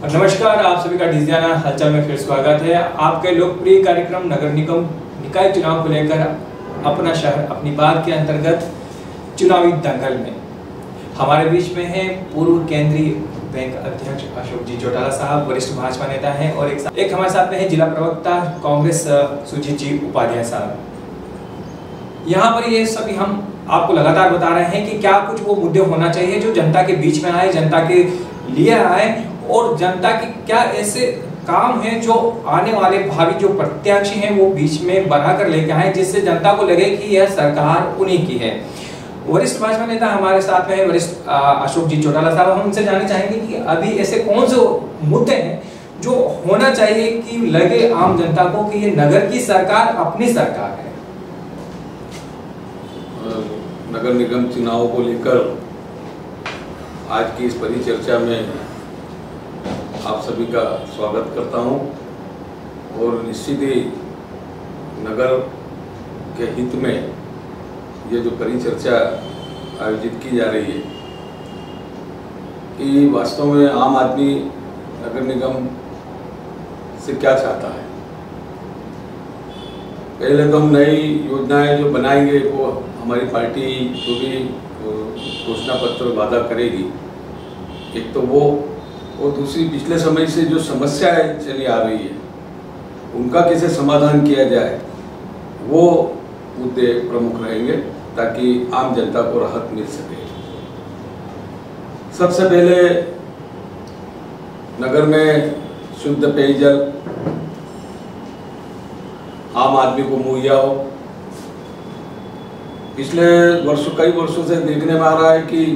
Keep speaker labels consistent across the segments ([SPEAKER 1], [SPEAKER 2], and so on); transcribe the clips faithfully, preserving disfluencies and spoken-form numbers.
[SPEAKER 1] नमस्कार, आप सभी का डिजियाना हलचल में फिर स्वागत है। आपके लोकप्रिय कार्यक्रम नगर निगम निकाय चुनाव को लेकर अपना शहर अपनी बात के अंतर्गत चुनावी दंगल में हमारे बीच में है पूर्व केंद्रीय बैंक अध्यक्ष अशोक जी चौटाला साहब, वरिष्ठ भाजपा नेता हैं, और एक, एक हमारे साथ में है जिला प्रवक्ता कांग्रेस सुजीत जी उपाध्याय साहब। यहाँ पर ये सभी हम आपको लगातार बता रहे हैं कि क्या कुछ वो मुद्दे होना चाहिए जो जनता के बीच में आए, जनता के लिए आए, और जनता के क्या ऐसे काम हैं जो आने वाले भावी जो प्रत्याशी हैं वो बीच में बनाकर लेके आए, जिससे जनता को लगे कि यह सरकार उन्हीं की है। वरिष्ठ भाजपा नेता हमारे साथ में है वरिष्ठ अशोक जी चौटाला साहब। हम उनसे जानना चाहेंगे कि अभी ऐसे कौन से मुद्दे हैं जो होना चाहिए कि लगे आम जनता को कि ये नगर की सरकार अपनी सरकार है।
[SPEAKER 2] नगर निगम चुनाव को लेकर आज की इस परिचर्चा में आप सभी का स्वागत करता हूं, और निश्चित ही नगर के हित में ये जो परिचर्चा आयोजित की जा रही है कि वास्तव में आम आदमी नगर निगम से क्या चाहता है। पहले तो हम नई योजनाएं जो बनाएंगे वो हमारी पार्टी जो भी घोषणा पत्र वादा करेगी, एक तो वो और दूसरी पिछले समय से जो समस्याएं चली आ रही है उनका कैसे समाधान किया जाए, वो मुद्दे प्रमुख रहेंगे ताकि आम जनता को राहत मिल सके। सबसे पहले नगर में शुद्ध पेयजल आम आदमी को मुहैया हो। पिछले वर्षों कई वर्षों से देखने में आ रहा है कि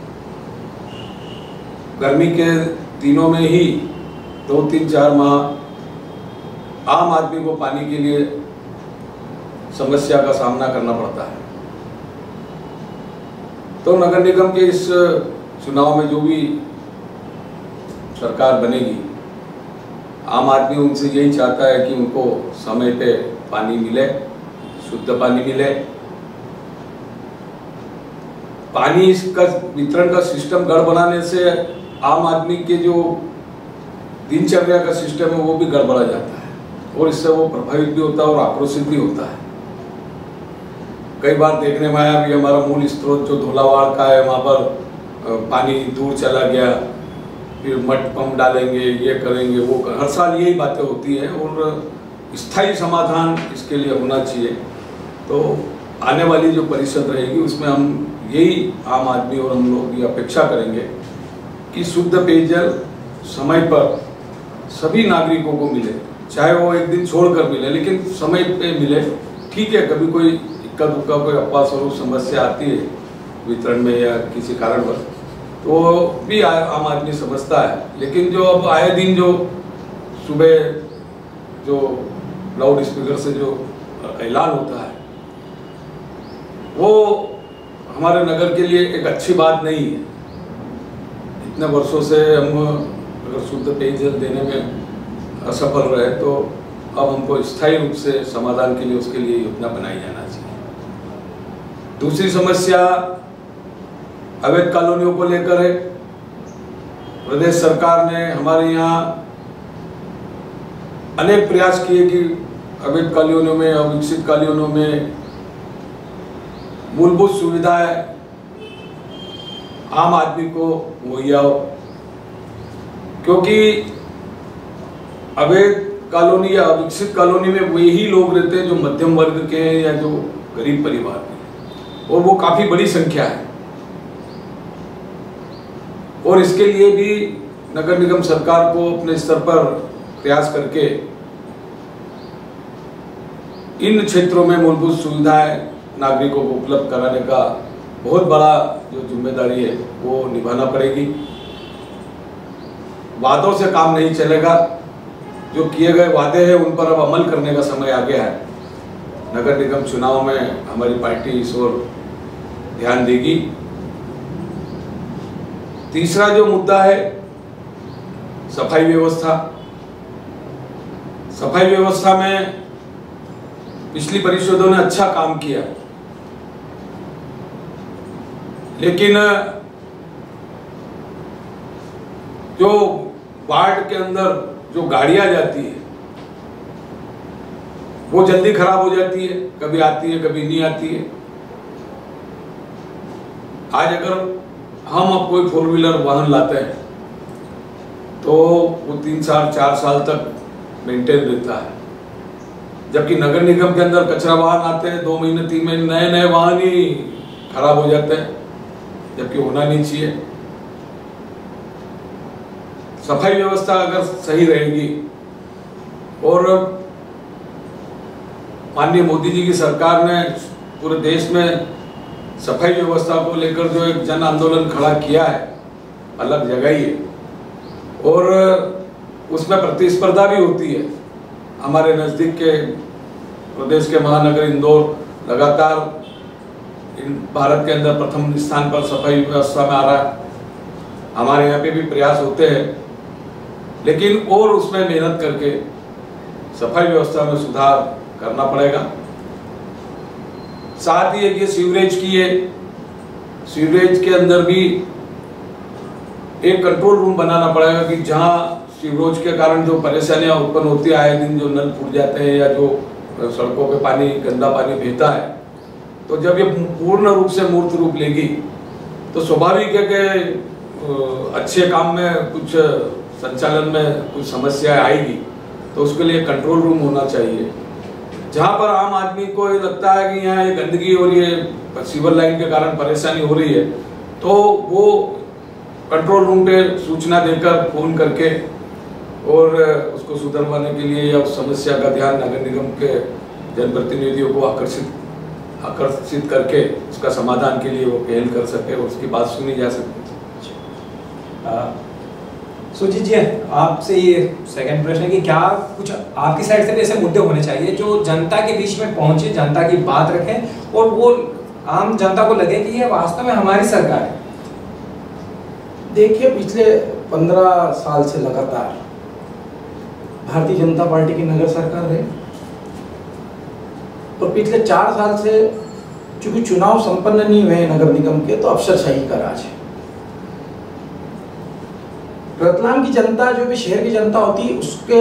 [SPEAKER 2] गर्मी के दिनों में ही दो तीन चार माह आम आदमी को पानी के लिए समस्या का सामना करना पड़ता है। तो नगर निगम के इस चुनाव में जो भी सरकार बनेगी, आम आदमी उनसे यही चाहता है कि उनको समय पे पानी मिले, शुद्ध पानी मिले। पानी इसका वितरण का सिस्टम गड़बड़ाने से आम आदमी के जो दिनचर्या का सिस्टम है वो भी गड़बड़ा जाता है, और इससे वो प्रभावित भी होता है और आक्रोशित भी होता है। कई बार देखने में आया भी हमारा मूल स्रोत जो धोलावाड़ का है वहाँ पर पानी दूर चला गया, फिर मट पंप डालेंगे, ये करेंगे, वो कर... हर साल यही बातें होती हैं, और स्थायी समाधान इसके लिए होना चाहिए। तो आने वाली जो परिषद रहेगी उसमें हम यही आम आदमी और हम लोग ये अपेक्षा करेंगे कि शुद्ध पेयजल समय पर सभी नागरिकों को मिले, चाहे वो एक दिन छोड़कर मिले, लेकिन समय पे मिले। ठीक है, कभी कोई इक्का दुक्का कोई अपवाद स्वरूप समस्या आती है वितरण में या किसी कारणवश, तो भी आम आदमी समझता है, लेकिन जो अब आए दिन जो सुबह जो लाउड स्पीकर से जो ऐलान होता है वो हमारे नगर के लिए एक अच्छी बात नहीं है। इतने वर्षों से हम अगर शुद्ध पेयजल देने में असफल रहे तो अब हमको स्थायी रूप से समाधान के लिए उसके लिए योजना बनाई जाना चाहिए। दूसरी समस्या अवैध कॉलोनियों को लेकर है। प्रदेश सरकार ने हमारे यहाँ अनेक प्रयास किए कि अवैध कॉलोनियों में, अविकसित कॉलोनियों में मूलभूत सुविधाएं आम आदमी को मुहैया हो, क्योंकि अवैध कॉलोनी या अविकसित कॉलोनी में वही लोग रहते हैं जो मध्यम वर्ग के या जो गरीब परिवार के, और वो काफी बड़ी संख्या है। और इसके लिए भी नगर निगम सरकार को अपने स्तर पर प्रयास करके इन क्षेत्रों में मूलभूत सुविधाएं नागरिकों को उपलब्ध कराने का बहुत बड़ा जो जिम्मेदारी है वो निभाना पड़ेगी। वादों से काम नहीं चलेगा, जो किए गए वादे हैं उन पर अब अमल करने का समय आ गया है। नगर निगम चुनाव में हमारी पार्टी इस ओर ध्यान देगी। तीसरा जो मुद्दा है सफाई व्यवस्था। सफाई व्यवस्था में पिछली परिषदों ने अच्छा काम किया, लेकिन जो वार्ड के अंदर जो गाड़ियां जाती है वो जल्दी खराब हो जाती है, कभी आती है कभी नहीं आती है। आज अगर हम अब कोई फोर व्हीलर वाहन लाते हैं तो वो तीन साल चार साल तक मेंटेन रहता है, जबकि नगर निगम के अंदर कचरा वाहन आते हैं दो महीने तीन महीने नए नए वाहन ही खराब हो जाते हैं, जबकि होना नहीं चाहिए। सफाई व्यवस्था अगर सही रहेगी और माननीय मोदी जी की सरकार ने पूरे देश में सफाई व्यवस्था को लेकर जो एक जन आंदोलन खड़ा किया है, अलग जगह ही है, और उसमें प्रतिस्पर्धा भी होती है। हमारे नज़दीक के प्रदेश के महानगर इंदौर लगातार भारत के अंदर प्रथम स्थान पर सफाई व्यवस्था में आ रहा है। हमारे यहाँ पे भी प्रयास होते हैं, लेकिन और उसमें मेहनत करके सफाई व्यवस्था में सुधार करना पड़ेगा। साथ ही एक ये सीवरेज की है, सीवरेज के अंदर भी एक कंट्रोल रूम बनाना पड़ेगा कि जहां सीवरेज के कारण जो परेशानियां उत्पन्न होती है, आए दिन जो नल फूट जाते हैं या जो सड़कों पे पानी गंदा पानी बहता है, तो जब ये पूर्ण रूप से मूर्त रूप लेगी तो स्वाभाविक है कि अच्छे काम में कुछ संचालन में कुछ समस्या आएगी, तो उसके लिए कंट्रोल रूम होना चाहिए जहां पर आम आदमी को ये लगता है कि यहाँ ये गंदगी और ये सीवर लाइन के कारण परेशानी हो रही है, तो वो कंट्रोल रूम पे सूचना देकर फोन करके और उसको सुधरवाने के लिए या उस समस्या का ध्यान नगर निगम के जनप्रतिनिधियों को आकर्षित आकर्षित करके उसका समाधान के लिए वो पहल कर सके और उसकी बात सुनी जा सके।
[SPEAKER 1] सुजीत जी, आपसे ये सेकंड प्रश्न है कि क्या कुछ आपकी साइड से भी ऐसे मुद्दे होने चाहिए जो जनता के बीच में पहुंचे, जनता की बात रखें और वो आम जनता को लगे कि ये वास्तव में हमारी सरकार है।
[SPEAKER 3] देखिए, पिछले पंद्रह साल से लगातार भारतीय जनता पार्टी की नगर सरकार है और पिछले चार साल से चूंकि चुनाव संपन्न नहीं हुए नगर निगम के, तो अफसरशाही का राज है। रतलाम की जनता, जो भी शहर की जनता होती है, उसके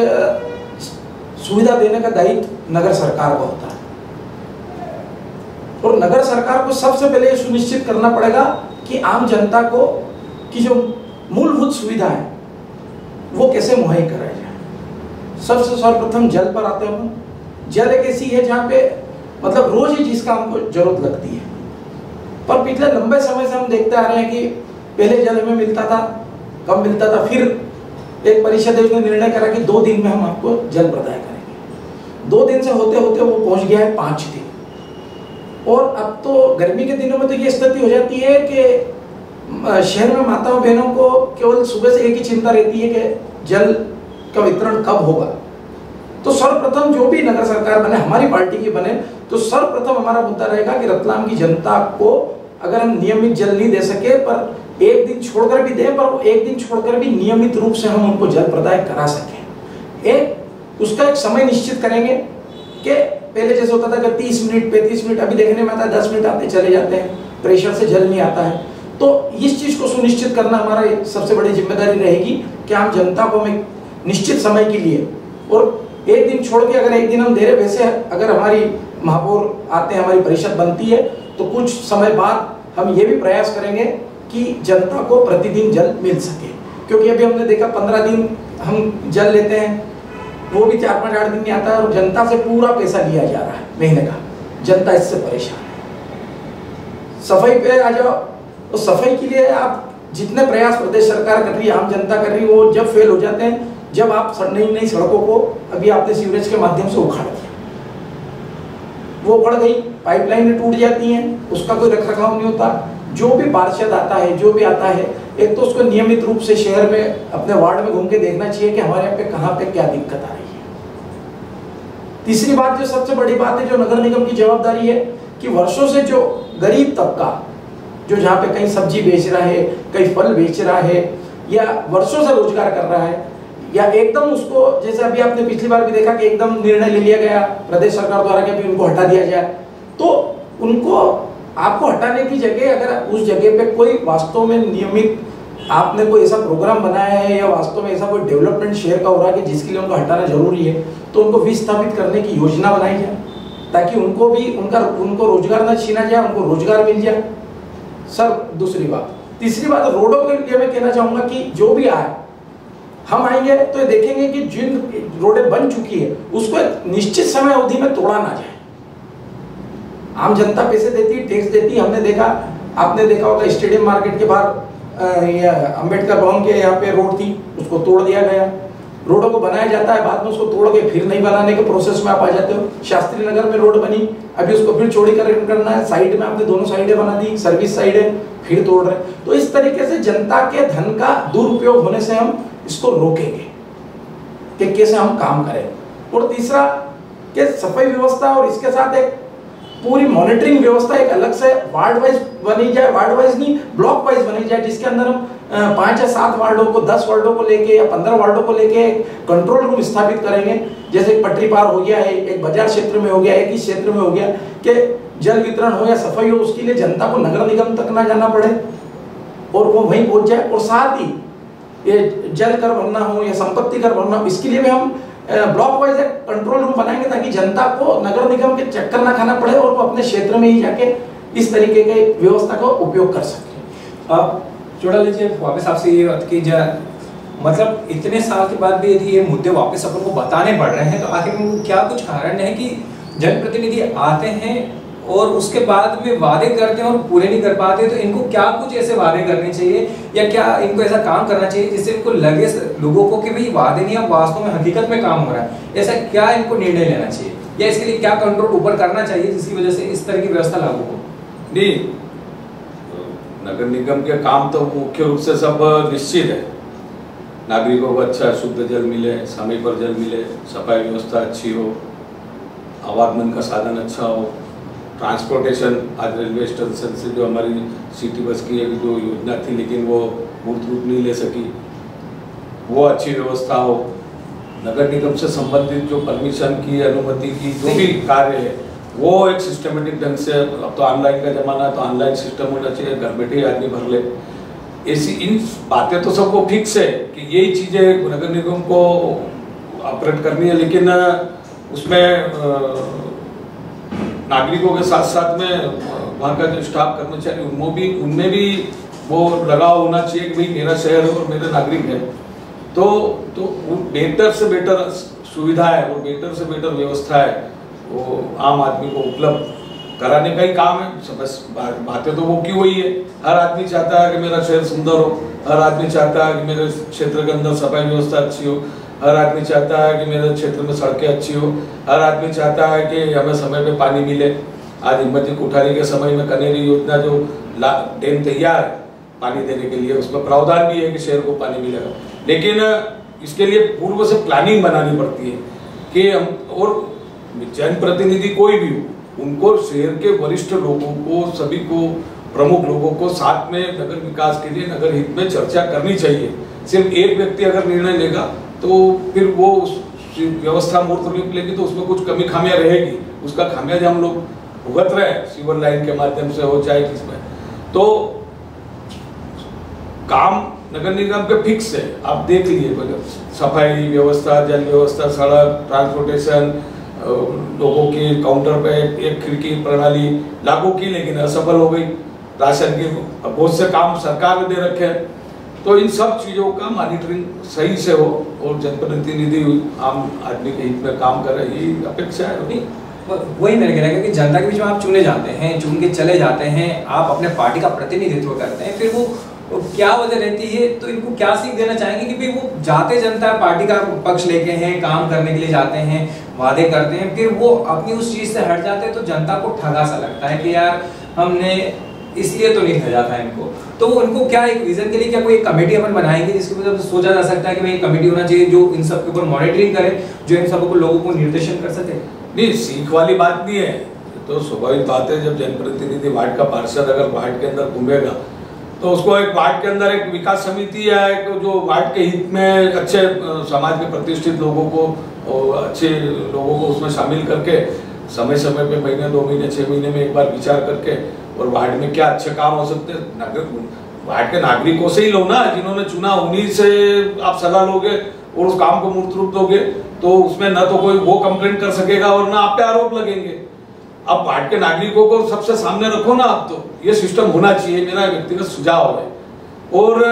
[SPEAKER 3] सुविधा देने का दायित्व नगर सरकार का होता है और नगर सरकार को सबसे पहले ये सुनिश्चित करना पड़ेगा कि आम जनता को की जो मूलभूत सुविधा है वो कैसे मुहैया कराई जाए। सबसे सर्वप्रथम जल पर आते हैं। जल एक ऐसी है जहाँ पे मतलब रोज ही जिसका हमको जरूरत लगती है, पर पिछले लंबे समय से हम देखते आ रहे हैं कि पहले जल हमें मिलता था, कम मिलता था, फिर एक परिषद ने निर्णय करा कि दो दिन में हम आपको जल प्रदान करेंगे। दो दिन से होते होते वो पहुंच गया है पाँच दिन। और अब तो गर्मी के दिनों में तो ये स्थिति हो जाती है कि शहर में माताओं बहनों को केवल सुबह से एक ही चिंता रहती है कि जल का वितरण कब होगा। तो सर्वप्रथम जो भी नगर सरकार बने, हमारी पार्टी की बने, तो सर्वप्रथम हमारा मुद्दा रहेगा कि रतलाम की जनता को अगर हम नियमित जल नहीं दे सके, पर एक दिन छोड़कर भी दें, पर एक दिन छोड़कर भी नियमित रूप से हम उनको जल प्रदान करा सकें। एक उसका एक समय निश्चित करेंगे कि पहले जैसे होता था कि तीस मिनट पैंतीस मिनट, अभी देखने में आता है दस मिनट आते चले जाते हैं, प्रेशर से जल नहीं आता है। तो इस चीज को सुनिश्चित करना हमारा सबसे बड़ी जिम्मेदारी रहेगी कि हम जनता को हम निश्चित समय के लिए, और एक दिन छोड़ के अगर एक दिन हम दे रहे, वैसे अगर हमारी महापौर आते हैं, हमारी परिषद बनती है, तो कुछ समय बाद हम ये भी प्रयास करेंगे कि जनता को प्रतिदिन जल मिल सके। क्योंकि अभी हमने देखा पंद्रह दिन हम जल लेते हैं, वो भी चार पाँच आठ दिन नहीं आता है और जनता से पूरा पैसा लिया जा रहा है महीने का। जनता इससे परेशान है। सफाई पे आ जाओ, तो सफाई के लिए आप जितने प्रयास प्रदेश सरकार कर रही है, आम जनता कर रही है, वो जब फेल हो जाते हैं जब आप नई नई सड़कों को, अभी आपने सीवरेज के माध्यम से उखाड़ दिया, वो उखड़ गई, पाइपलाइनें टूट जाती हैं, उसका कोई रख रखाव नहीं होता। जो भी पार्षद आता है, जो भी आता है, एक तो उसको नियमित रूप से शहर में अपने वार्ड में घूम के देखना चाहिए कि हमारे यहाँ पे कहाँ पे क्या दिक्कत आ रही है। तीसरी बात, जो सबसे बड़ी बात है, जो नगर निगम की जवाबदारी है कि वर्षों से जो गरीब तबका, जो जहाँ पे कहीं सब्जी बेच रहा है, कहीं फल बेच रहा है, या वर्षों से रोजगार कर रहा है, या एकदम उसको, जैसे अभी आपने पिछली बार भी देखा कि एकदम निर्णय ले लिया गया प्रदेश सरकार द्वारा कि अभी उनको हटा दिया जाए, तो उनको आपको हटाने की जगह अगर उस जगह पे कोई वास्तव में नियमित आपने कोई ऐसा प्रोग्राम बनाया है या वास्तव में ऐसा कोई डेवलपमेंट शहर का हो रहा है कि जिसके लिए उनको हटाना जरूरी है, तो उनको विस्थापित करने की योजना बनाई जाए ताकि उनको भी उनका उनको रोजगार न छीना जाए, उनको रोजगार मिल जाए। सर दूसरी बात, तीसरी बात रोडों के लिए मैं कहना चाहूंगा कि जो भी आए, हम आएंगे तो ये देखेंगे कि जिन रोडें बन चुकी है उसको एक निश्चित समय अवधि में तोड़ा ना जाए। आम जनता पैसे देती, टैक्स देती। हमने देखा, आपने देखा होगा स्टेडियम मार्केट के बाहर अंबेडकर भवन के यहाँ पे रोड थी, उसको तोड़ दिया गया। रोडों को बनाया जाता है, बाद में उसको तोड़ के फिर नहीं बनाने के प्रोसेस में आप आ जाते हो। शास्त्री नगर में रोड बनी, अभी उसको फिर चौड़ीकरण करना है, साइड में आपने दोनों साइडें बना दी, सर्विस साइड है, फिर तोड़ रहे। तो इस तरीके से जनता के धन का दुरुपयोग होने से हम इसको रोकेंगे कि कैसे हम काम करें। और तीसरा कि सफाई व्यवस्था और इसके साथ एक पूरी मॉनिटरिंग व्यवस्था एक अलग से वार्ड वाइज बनी जाए, वार्ड वाइज नहीं ब्लॉक वाइज बनी जाए, जिसके अंदर हम पांच या सात वार्डों को, दस वार्डों को लेके या पंद्रह वार्डों को लेके कंट्रोल रूम स्थापित करेंगे। जैसे पटरी पार हो गया है, एक बाजार क्षेत्र में हो गया, एक ही क्षेत्र में हो गया, कि जल वितरण हो या सफाई हो, उसके लिए जनता को नगर निगम तक ना जाना पड़े और वो वहीं पहुंच जाए। और साथ ही ये जल कर भरना हो या संपत्ति कर भरना हो, इसके लिए भी हम ब्लॉक वाइज एक कंट्रोल रूम बनाएंगे ताकि जनता को नगर निगम के चक्कर ना खाना पड़े और वो अपने क्षेत्र में ही जाके इस तरीके के व्यवस्था का उपयोग कर सके।
[SPEAKER 1] अब जोड़ा लीजिए वापस आपसे ये बात की जाए, मतलब इतने साल के बाद भी यदि ये मुद्दे वापस अपन को बताने पड़ रहे हैं तो आखिर में क्या कुछ कारण है कि जनप्रतिनिधि आते हैं और उसके बाद में वादे करते हैं और पूरे नहीं कर पाते? तो इनको क्या कुछ ऐसे वादे करने चाहिए या क्या इनको ऐसा काम करना चाहिए जिससे इनको लगे लोगों को कि भाई वादे नहीं, अब वास्तव में हकीकत में काम हो रहा है? ऐसा क्या इनको निर्णय लेना चाहिए या इसके लिए क्या कंट्रोल ऊपर करना चाहिए जिसकी वजह से इस तरह की व्यवस्था लागू हो?
[SPEAKER 2] नहीं, नगर निगम के काम तो मुख्य रूप से सब निश्चित है। नागरिकों को अच्छा शुद्ध जल मिले, समय पर जल मिले, सफाई व्यवस्था अच्छी हो, आवागमन का साधन अच्छा हो, ट्रांसपोर्टेशन, आज रेलवे स्टेशन से जो हमारी सिटी बस की एक जो योजना थी लेकिन वो मूर्त रूप नहीं ले सकी, वो अच्छी व्यवस्था हो। नगर निगम से संबंधित जो परमिशन की, अनुमति की जो भी कार्य है वो एक सिस्टमेटिक ढंग से, अब तो ऑनलाइन का जमाना है तो ऑनलाइन सिस्टम होना चाहिए, घर बैठे ही आदमी भर ले। ऐसी इन बातें तो सबको फिक्स है कि यही चीज़ें नगर निगम को ऑपरेट करनी है, लेकिन उसमें नागरिकों के साथ साथ में वहाँ का जो स्टाफ कर्मचारी उनमें भी उनमें भी वो लगाव होना चाहिए कि भाई मेरा शहर है और मेरे नागरिक है, तो तो बेहतर से बेहतर सुविधा है, वो बेहतर से बेहतर व्यवस्था है वो आम आदमी को उपलब्ध कराने का ही काम है। बस बातें तो वो की वही है। हर आदमी चाहता है कि मेरा शहर सुंदर हो, हर आदमी चाहता है कि मेरे क्षेत्र के अंदर सफाई व्यवस्था अच्छी हो, हर आदमी चाहता है कि मेरे क्षेत्र में सड़कें अच्छी हो, हर आदमी चाहता है कि हमें समय पे पानी मिले। आज हिम्मत जी कोठारी के समय में कनेरी योजना जो डैम तैयार है पानी देने के लिए, उसमें प्रावधान भी है कि शहर को पानी मिलेगा, लेकिन इसके लिए पूर्व से प्लानिंग बनानी पड़ती है कि हम, और जनप्रतिनिधि कोई भी हो उनको शहर के वरिष्ठ लोगों को, सभी को, प्रमुख लोगों को साथ में नगर विकास के लिए, नगर हित में चर्चा करनी चाहिए। सिर्फ एक व्यक्ति अगर निर्णय लेगा तो फिर वो व्यवस्था मूर्त रूप लेगी तो उसमें कुछ कमी खामियां रहेगी, उसका खामियाजा हम लोग भुगत रहे हैं, सीवर लाइन के माध्यम से हो चाहे किसमें। तो काम नगर निगम के फिक्स है, आप देख लीजिए, सफाई व्यवस्था, जल व्यवस्था, सड़क, ट्रांसपोर्टेशन, लोगों की काउंटर पे एक खिड़की प्रणाली लागू की लेकिन असफल हो गई, राशन की बहुत से काम सरकार ने दे रखे हैं। तो इन सब चीज़ों का मॉनिटरिंग सही से हो और जनप्रतिनिधि आम आदमी के हित में काम करे, यही अपेक्षा है।
[SPEAKER 1] नहीं, वही मेरे कहना है कि जनता के बीच में आप चुने जाते हैं, चुन के चले जाते हैं, आप अपने पार्टी का प्रतिनिधित्व करते हैं, फिर वो तो क्या वजह रहती है? तो इनको क्या सीख देना चाहेंगे कि भाई वो जाते जनता पार्टी का पक्ष लेके हैं, काम करने के लिए जाते हैं, वादे करते हैं, फिर वो अपनी उस चीज से हट जाते हैं तो जनता को ठगा सा लगता है कि यार हमने इसलिए तो नहीं भेजा था इनको। तो उनको क्या एक विजन के लिए क्या कोई कमेटी अपन बनाएंगे जिसकी वजह से सोचा जा सकता है कि भाई कमेटी होना चाहिए जो इन सब के ऊपर मॉनिटरिंग करे, जो इन सब को लोगों को निर्देशन कर सके?
[SPEAKER 2] नहीं, सीख वाली बात नहीं है, तो स्वाभाविक बात है जब जनप्रतिनिधि वार्ड का पार्षद अगर वार्ड के अंदर घूमेगा तो उसको एक वार्ड के अंदर एक विकास समिति या एक जो वार्ड के हित में अच्छे समाज के प्रतिष्ठित लोगों को और अच्छे लोगों को उसमें शामिल करके समय समय पे महीने दो महीने छह महीने में एक बार विचार करके और वार्ड में क्या अच्छे काम हो सकते हैं। नगर वहां के नागरिकों से ही लो ना, जिन्होंने चुना उन्हीं से आप सलाह लोगे और उस काम को मूर्त रूप दोगे, तो उसमें न तो कोई वो कंप्लेंट कर सकेगा और ना आप पे आरोप लगेंगे। अब वहां के नागरिकों को सबसे सामने रखो ना, आप तो ये सिस्टम होना चाहिए, मेरा व्यक्तिगत सुझाव है। और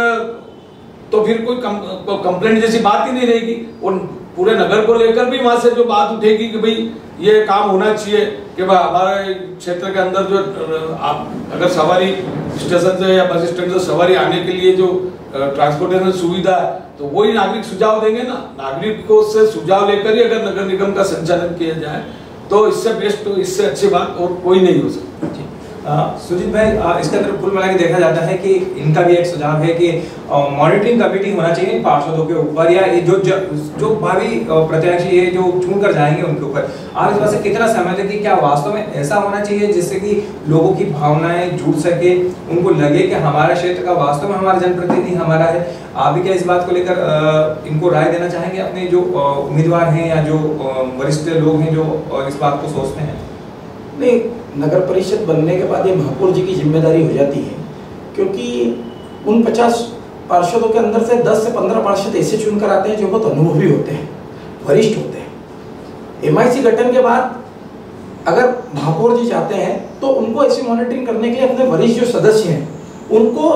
[SPEAKER 2] तो फिर कोई कंप्लेंट जैसी बात ही नहीं रहेगी, और पूरे नगर को लेकर भी वहां से जो बात उठेगी कि भाई ये काम होना चाहिए कि भाई हमारे क्षेत्र के अंदर जो आप अगर सवारी स्टेशन से या बस स्टैंड से सवारी आने के लिए जो ट्रांसपोर्टेशन सुविधा है, तो वही नागरिक सुझाव देंगे ना। नागरिकों से सुझाव लेकर ही अगर नगर निगम का संचालन किया जाए तो इससे बेस्ट, इससे अच्छी बात और कोई नहीं हो सकती।
[SPEAKER 1] सुजीत भाई, इसके अंदर कुल मिला के देखा जाता है कि इनका भी एक सुझाव है कि मॉनिटरिंग कमेटी होना चाहिए इन पार्षदों के ऊपर, या जो जो भावी प्रत्याशी है जो चुन कर जाएंगे उनके ऊपर। आप इस बात से कितना सहमत है कि क्या वास्तव में ऐसा होना चाहिए जिससे कि लोगों की भावनाएं जुड़ सके, उनको लगे कि हमारा क्षेत्र का वास्तव में हमारा जनप्रतिनिधि हमारा है? आप भी क्या इस बात को लेकर इनको राय देना चाहेंगे, अपने जो उम्मीदवार हैं या जो वरिष्ठ लोग हैं जो इस बात को सोचते हैं?
[SPEAKER 3] नहीं, नगर परिषद बनने के बाद ये महापौर जी की जिम्मेदारी हो जाती है, क्योंकि उन पचास पार्षदों के अंदर से दस से पंद्रह पार्षद ऐसे चुनकर आते हैं जो बहुत अनुभवी होते हैं, वरिष्ठ होते हैं। एमआईसी गठन के बाद अगर महापौर जी चाहते हैं तो उनको ऐसी मॉनिटरिंग करने के लिए अपने वरिष्ठ जो सदस्य हैं उनको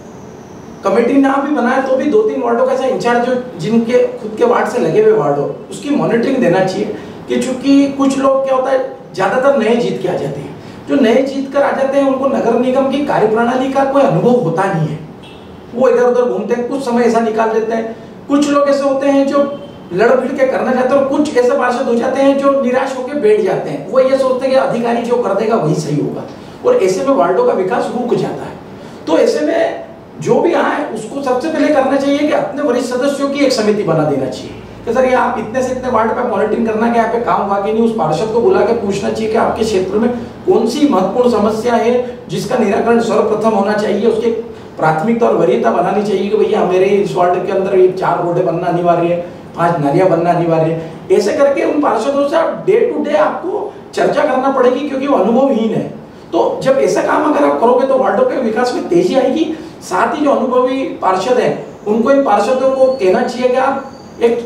[SPEAKER 3] कमेटी ना भी बनाए तो भी दो तीन वार्डों का ऐसा इंचार्ज जो जिनके खुद के वार्ड से लगे हुए वार्ड हो, उसकी मॉनिटरिंग देना चाहिए। कि चूंकि कुछ लोग क्या होता है, ज्यादातर नए जीत के आ जाते हैं, जो नए जीत कर आ जाते हैं उनको नगर निगम की कार्यप्रणाली का कोई अनुभव होता नहीं है, वो इधर उधर घूमते हैं, कुछ समय ऐसा निकाल लेते हैं। कुछ लोग ऐसे होते हैं जो लड़ भिड़ के करना चाहते हैं, और कुछ ऐसे पार्षद हो जाते हैं जो निराश होकर बैठ जाते हैं, वो ये सोचते हैं कि अधिकारी जो कर देगा वही सही होगा, और ऐसे में वार्डों का विकास रुक जाता है। तो ऐसे में जो भी आए उसको सबसे पहले करना चाहिए कि अपने वरिष्ठ सदस्यों की एक समिति बना देना चाहिए कि सर ये आप इतने से इतने वार्ड पे मॉनिटरिंग करना कि यहाँ पे काम वाकई नहीं, उस पार्षद को बुला के पूछना चाहिए कि आपके क्षेत्र में कौन सी महत्वपूर्ण समस्या है जिसका निराकरण सर्वप्रथम होना चाहिए, उसकी प्राथमिकता और वरीयता बनानी चाहिए कि भैया मेरे इस वार्ड के अंदर ये चार रोडें बनना अनिवार्य है, पांच नालियां बनना अनिवार्य है। ऐसे करके उन पार्षदों से आप डे टू डे आपको चर्चा करना पड़ेगी, क्योंकि वो अनुभवहीन है। तो जब ऐसा काम अगर आप करोगे तो वार्डों के विकास में तेजी आएगी। साथ ही जो अनुभवी पार्षद हैं उनको इन पार्षदों को कहना चाहिए कि आप एक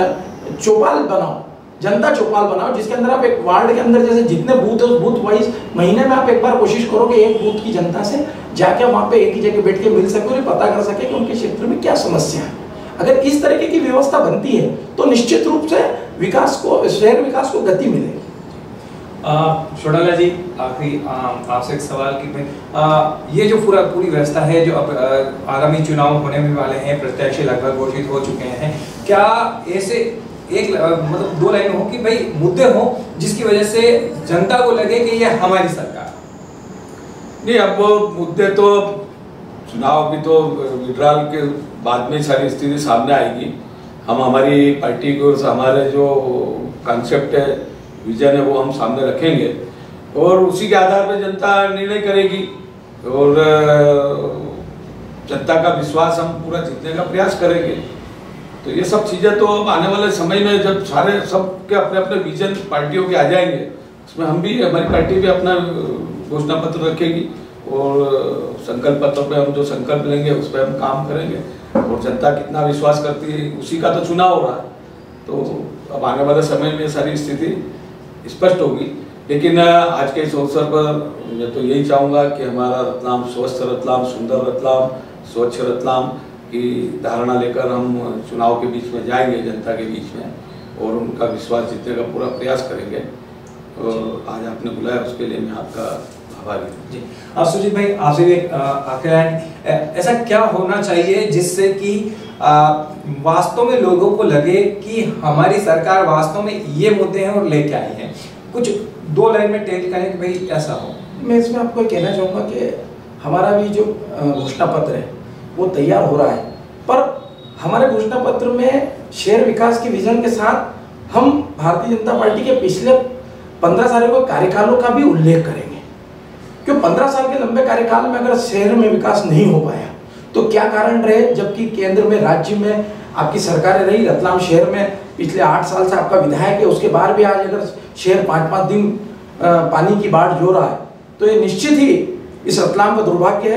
[SPEAKER 3] चौपाल बनाओ, जनता चौपाल बनाओ, जिसके अंदर आप एक वार्ड के अंदर जैसे जितने बूथ है उस बूथ वाइज महीने में आप एक बार कोशिश करो कि एक बूथ की जनता से जाके वहां पे एक ही जगह बैठ के मिल सके और पता कर सके कि उनके क्षेत्र में क्या समस्या है। अगर इस तरीके की व्यवस्था बनती है तो निश्चित रूप से विकास को, शहर विकास को गति मिलेगी।
[SPEAKER 1] छोटाला जी, आखिरी आपसे एक सवाल कि भाई ये जो पूरा पूरी व्यवस्था है जो अब आगामी चुनाव होने में वाले हैं, प्रत्याशी लगभग घोषित हो चुके हैं, क्या ऐसे एक मतलब दो लाइन हो कि भाई मुद्दे हो जिसकी वजह से जनता को लगे कि ये हमारी सरकार?
[SPEAKER 2] नहीं, अब मुद्दे तो चुनाव भी तो विड्रॉल के बाद में सारी स्थिति सामने आएगी। हम हमारी पार्टी को हमारे जो कॉन्सेप्ट है, विजन है, वो हम सामने रखेंगे और उसी के आधार पर जनता निर्णय करेगी और जनता का विश्वास हम पूरा जीतने का प्रयास करेंगे। तो ये सब चीजें तो अब आने वाले समय में जब सारे सबके अपने अपने विजन पार्टियों के आ जाएंगे, उसमें हम भी, हमारी पार्टी भी अपना घोषणा पत्र रखेगी और संकल्प पत्र पे हम जो संकल्प लेंगे उस पर हम काम करेंगे और जनता कितना विश्वास करती है उसी का तो चुनाव हो रहा है। तो अब आने वाले समय में सारी स्थिति स्पष्ट होगी। लेकिन आज के इस अवसर पर मैं तो यही चाहूँगा कि हमारा रतलाम स्वस्थ रतलाम, सुंदर रतलाम, स्वच्छ रतलाम की धारणा लेकर हम चुनाव के बीच में जाएंगे, जनता के बीच में, और उनका विश्वास जीतने का पूरा प्रयास करेंगे। और आज आपने बुलाया उसके लिए मैं आपका आभारी हूँ।
[SPEAKER 1] जी, अब सुजीत भाई आपसे भी आखिर ऐसा क्या होना चाहिए जिससे कि वास्तव में लोगों को लगे कि हमारी सरकार वास्तव में ये मुद्दे हैं और लेके आई है? कुछ दो लाइन में टेल करें कि भाई ऐसा हो।
[SPEAKER 3] मैं इसमें आपको कहना चाहूँगा कि हमारा भी जो घोषणा पत्र है वो तैयार हो रहा है, पर हमारे घोषणा पत्र में शहर विकास के विजन के साथ हम भारतीय जनता पार्टी के पिछले पंद्रह सालों के कार्यकालों का भी उल्लेख करेंगे। क्यों पंद्रह साल के लंबे कार्यकाल में अगर शहर में विकास नहीं हो पाया तो क्या कारण रहे, जबकि केंद्र में, राज्य में आपकी सरकारें रही। रतलाम शहर में पिछले आठ साल से आपका विधायक है, उसके बाद भी आज अगर शहर पाँच पाँच दिन पानी की बाढ़ जो रहा है तो ये निश्चित ही इस रतलाम का दुर्भाग्य है।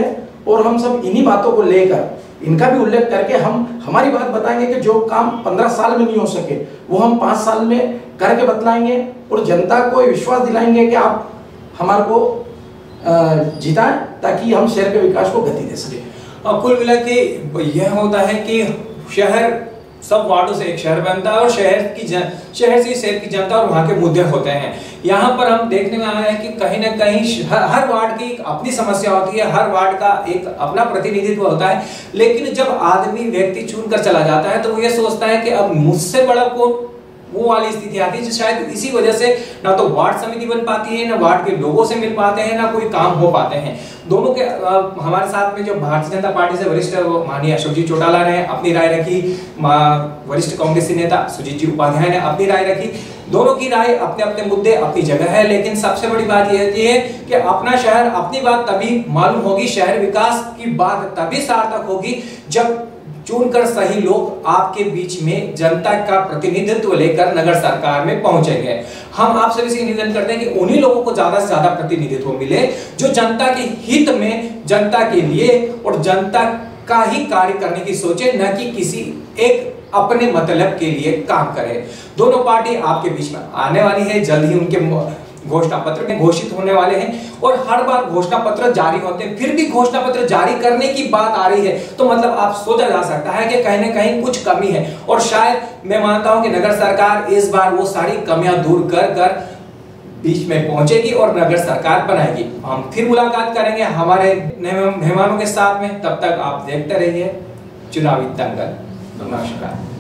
[SPEAKER 3] और हम सब इन्हीं बातों को लेकर इनका भी उल्लेख करके हम हमारी बात बताएंगे कि जो काम पंद्रह साल में नहीं हो सके वो हम पाँच साल में करके बतलाएंगे और जनता को विश्वास दिलाएंगे कि आप हमारे को जिताएं ताकि हम शहर के विकास को गति दे सके।
[SPEAKER 1] और कुल मिला के यह होता है कि शहर सब वार्डों से एक शहर बनता है और शहर की जन, शहर से शहर की जनता और वहाँ के मुद्दे होते हैं। यहाँ पर हम देखने में आया है कि कहीं ना कहीं हर वार्ड की अपनी समस्या होती है, हर वार्ड का एक अपना प्रतिनिधित्व होता है, लेकिन जब आदमी व्यक्ति चुनकर चला जाता है तो वो ये सोचता है कि अब मुझसे बड़ा कौन, वो वाली स्थिति आती है। शायद इसी वजह से ना तो वार्ड समिति बन पाती है, ना वार्ड के लोगों से मिल पाते हैं, ना कोई काम हो पाते हैं। दोनों के आ, हमारे साथ में जो भारतीय जनता पार्टी से वरिष्ठ माननीय अशोक जी चौटाला ने अपनी राय रखी, वरिष्ठ कांग्रेसी नेता सुजीत जी उपाध्याय ने अपनी राय रखी। दोनों की राय अपने अपने मुद्दे अपनी जगह है, लेकिन सबसे बड़ी बात यह है कि अपना शहर अपनी बात तभी मालूम होगी, शहर विकास की बात तभी सार्थक होगी जब चुनकर सही लोग आपके बीच में जनता का प्रतिनिधित्व लेकर नगर सरकार में पहुंचेंगे। हम आपसे भी निवेदन करते हैं कि उन्हीं लोगों को ज्यादा से ज्यादा प्रतिनिधित्व मिले जो जनता के हित में, जनता के लिए और जनता का ही कार्य करने की सोचे, न कि किसी एक अपने मतलब के लिए काम करे। दोनों पार्टी आपके बीच में आने वाली है, जल्द ही उनके घोषणा पत्र में घोषित होने वाले हैं और हर बार घोषणा पत्र जारी होते हैं, फिर भी घोषणा पत्र जारी करने की बात आ रही है तो मतलब आप सोचा जा सकता है कि कहीं ना कहीं कुछ कमी है। और शायद मैं मानता हूं कि नगर सरकार इस बार वो सारी कमियां दूर कर कर बीच में पहुंचेगी और नगर सरकार बनाएगी। हम फिर मुलाकात करेंगे हमारे मेहमानों के साथ में, तब तक आप देखते रहिए चुनावी दंगल। नमस्कार।